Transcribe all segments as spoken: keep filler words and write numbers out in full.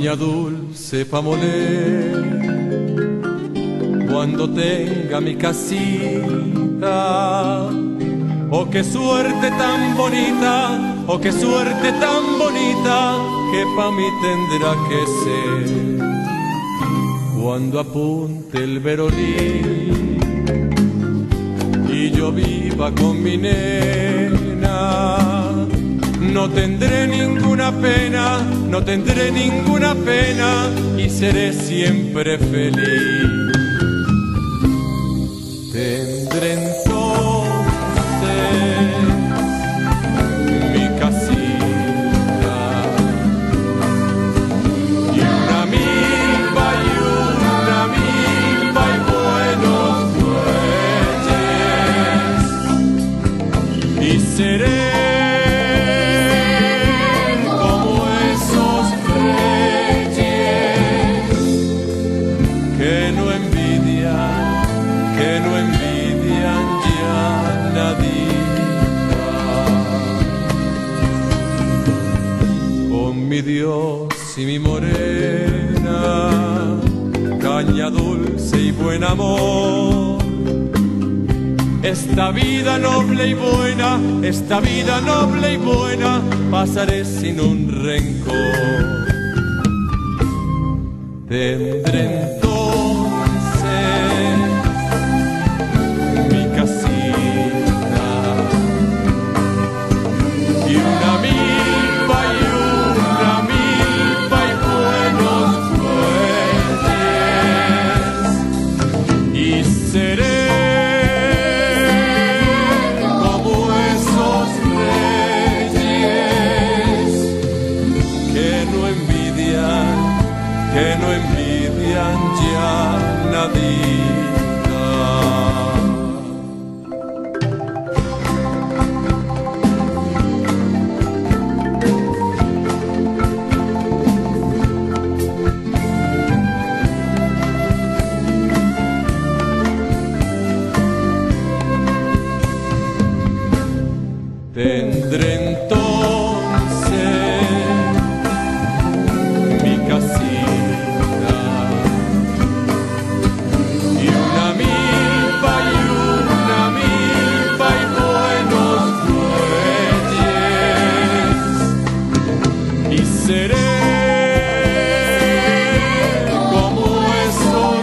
caña dulce pa' moler, cuando tenga mi casita. Oh, qué suerte tan bonita, oh, qué suerte tan bonita, que pa' mí tendrá que ser. Cuando apunte el verolí y yo viva con mi nena, no tendré ninguna pena, no tendré ninguna pena, y seré siempre feliz. Tendré entonces mi casita y una milpa y una milpa y buenos bueyes, y seré que no envidian ya nadita. Con mi Dios y mi morena, caña dulce y buen amor, esta vida noble y buena, esta vida noble y buena, pasaré sin un rencor. Tendré que no envidian ya nadita. Tendré entonces mi casita y una milpa y una milpa y buenos bueyes, y seré como esos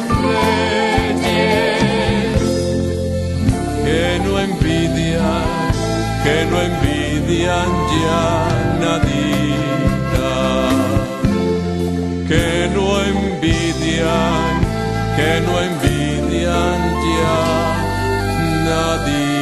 reyes que no envidian, que no envidian ya nadita, que no envidian, que no envidian ya nadie.